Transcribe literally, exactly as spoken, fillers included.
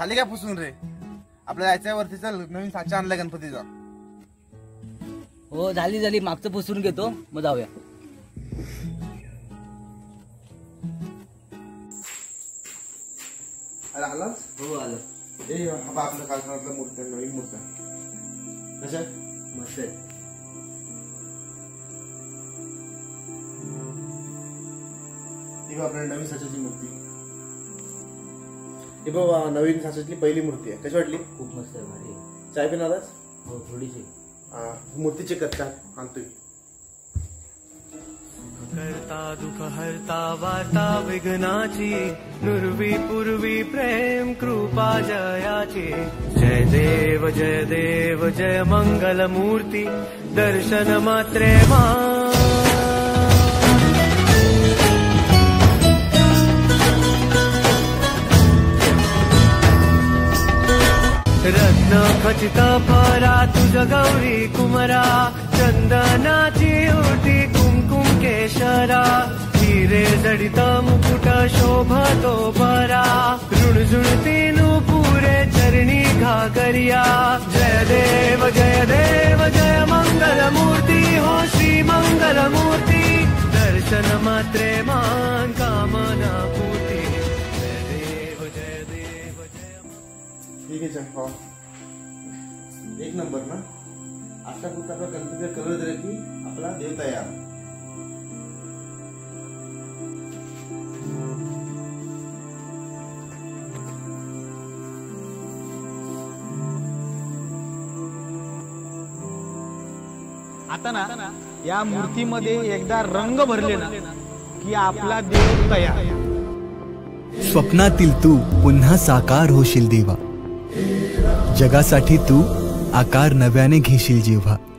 झाली काय पुसून रे? आपल्या जायच्या वरती चल, नवीन साचा आणलाय गणपतीचा. हो झाली झाली, मागचं पुसून घेतो मग जाऊया. अरे आलास? हो आलो. ए हा आपल्या कारखान्यातल्या मूर्त्या, नवीन मूर्त्या कशा मस्त आहे. ही आपल्या नवीन साच्याची मूर्ती. हे बाबा नवीन साच्यातली पहिली मूर्ती आहे. कशी वाटली? खूप मस्त आहे, भारी. चाय पिणारच? हो थोडीशी. हा मूर्ती चेक कर, चाय आणतोय. करता दुख हरता वार्ता विघ्नाची, नुरवी पूर्वी प्रेम कृपा जयाची. जय देव जय देव जय मंगल मूर्ती, दर्शन मात्रे मा. रत्न खचित फरा तुझ गौरी कुमरा, चंदनाची ओटी कुमकुम केशरा. हिरे जडित मुकुट शोभतो बरा, ऋणझुणती नुपुरे चरणी घागरिया. जय देव जय देव जय मंगल मूर्ती, हो श्री मंगल मूर्ती. दर्शन मात्रे मान कामना पूर्ती. जय देव जय देव जय. ठीक आहे चल. एक नंबर ना. अशा कुठं आपला गणपतीचा कलर दिला की आपला देव तयार. आता ना या मूर्तीमध्ये एकदा रंग भरले ना की आपला देव तयार. स्वप्नातील तू पुन्हा साकार होशील देवा, जगासाठी तू आकार नव्याने घेशील जेव्हा.